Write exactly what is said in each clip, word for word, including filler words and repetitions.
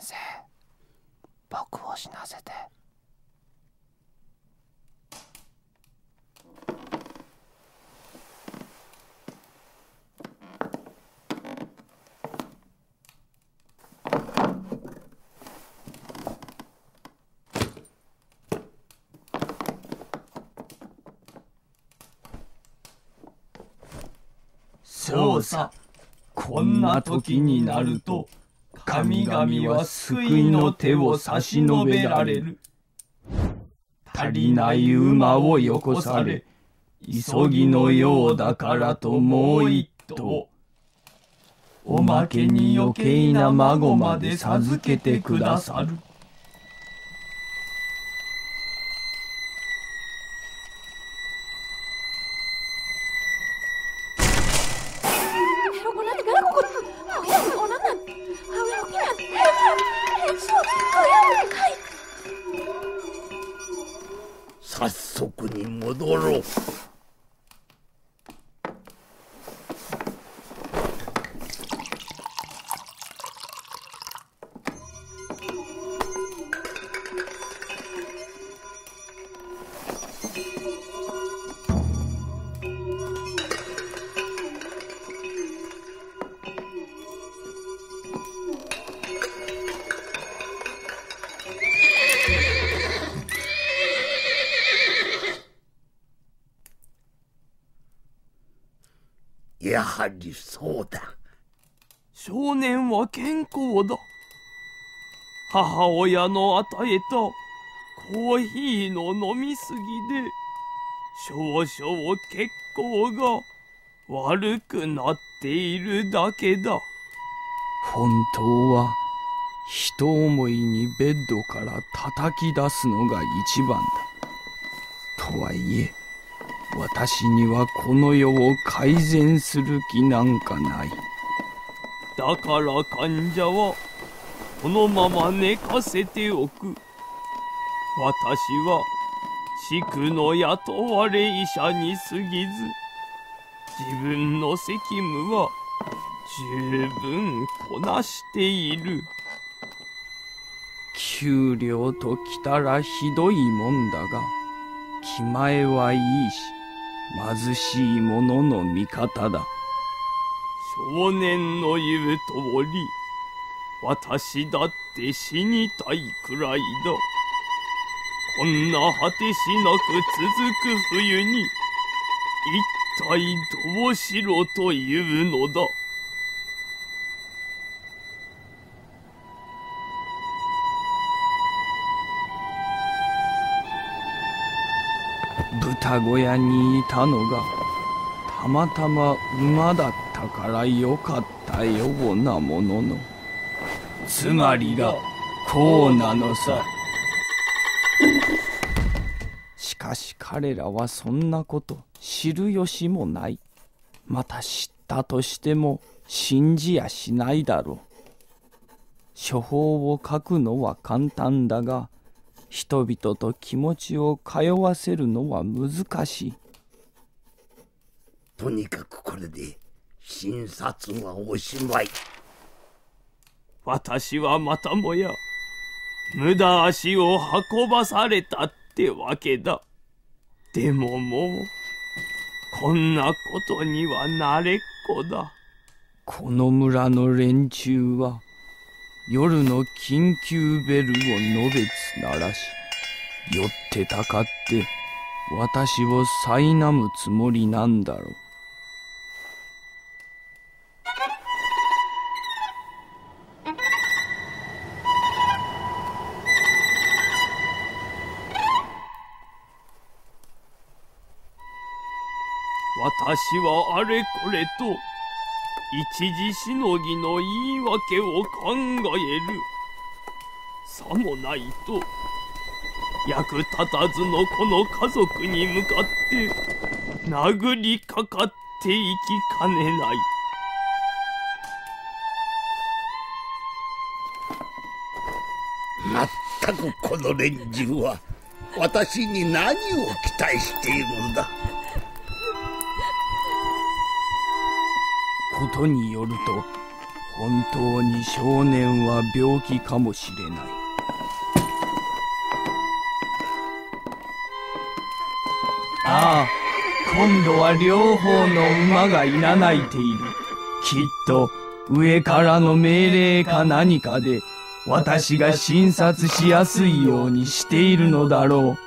生、僕を死なせて。 そうさ、こんな時になると神々は救いの手を差し伸べられる。足りない馬をよこされ、急ぎのようだからともう一頭。おまけに余計な孫まで授けてくださる。 早速に戻ろう。やはりそうだ。 少年は健康だ。母親の与えたコーヒーの飲みすぎで少々血行が悪くなっているだけだ。 本当は一思いにベッドから叩き出すのが一番だ。とはいえ私にはこの世を改善する気なんかない。 だから患者はこのまま寝かせておく。私は地区の雇われ医者に過ぎず、自分の責務は十分こなしている。 給料ときたらひどいもんだが、気前はいいし貧しい者の味方だ。 少年の言う通り、私だって死にたいくらいだ。こんな果てしなく続く冬に一体どうしろというのだ。 豚小屋にいたのがたまたま馬だったからよかったようなものの、つまりがこうなのさ。しかし彼らはそんなこと知る由もない。また知ったとしても信じやしないだろう。処方を書くのは簡単だが、人々と気持ちを通わせるのは難しい。 とにかくこれで診察はおしまい。 私はまたもや無駄足を運ばされたってわけだ。でももうこんなことには慣れっこだ。 この村の連中は夜の緊急ベルをのべつ鳴らし、よってたかって私を苛むつもりなんだろう。 私はあれこれと一時しのぎの言い訳を考える。さもないと役立たずのこの家族に向かって殴りかかっていきかねない。 まったくこの連中は私に何を期待しているんだ。 ことによると本当に少年は病気かもしれない。ああ、今度は両方の馬がいなないている。きっと上からの命令か何かで私が診察しやすいようにしているのだろう。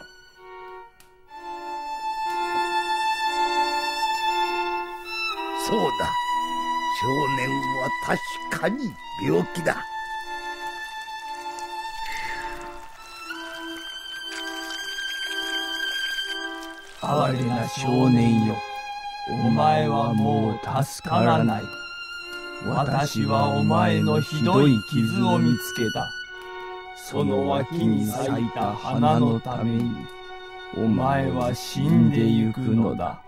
そうだ、少年は確かに病気だ。 哀れな少年よ、お前はもう助からない。私はお前のひどい傷を見つけた。その脇に咲いた花のために、お前は死んでゆくのだ。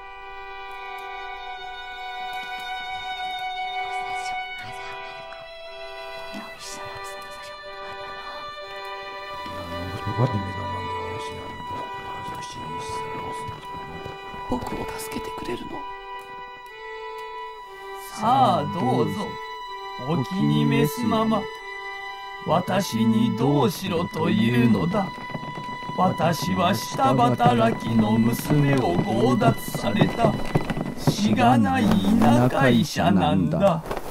僕を助けてくれるの？ さあどうぞ、お気に召すまま。私にどうしろというのだ。私は下働きの娘を強奪されたしがない田舎医者なんだ。